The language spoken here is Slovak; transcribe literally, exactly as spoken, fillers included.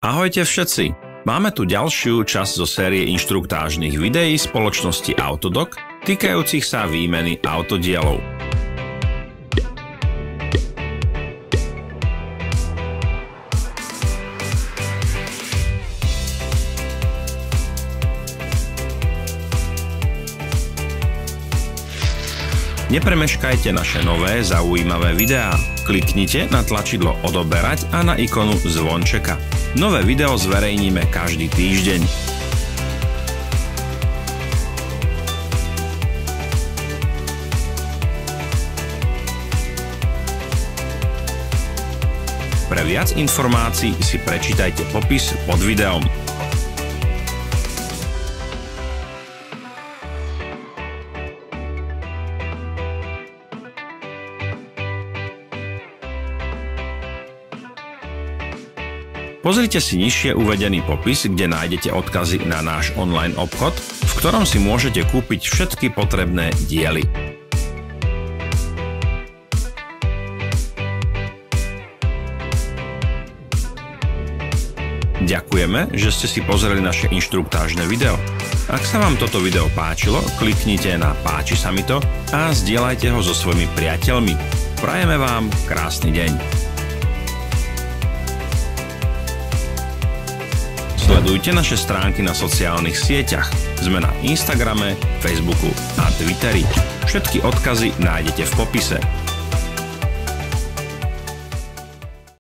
Ahojte všetci! Máme tu ďalšiu časť zo série inštruktážnych videí spoločnosti Autodoc týkajúcich sa výmeny autodielov. Nepremeškajte naše nové zaujímavé videá. Kliknite na tlačidlo odoberať a na ikonu zvončeka. Nové video zverejníme každý týždeň. Pre viac informácií si prečítajte popis pod videom. Pozrite si nižšie uvedený popis, kde nájdete odkazy na náš online obchod, v ktorom si môžete kúpiť všetky potrebné diely. Ďakujeme, že ste si pozreli naše inštruktážne video. Ak sa vám toto video páčilo, kliknite na páči sa mi to a zdieľajte ho so svojimi priateľmi. Prajeme vám krásny deň. Sledujte naše stránky na sociálnych sieťach. Sme na Instagrame, Facebooku a Twitteri. Všetky odkazy nájdete v popise.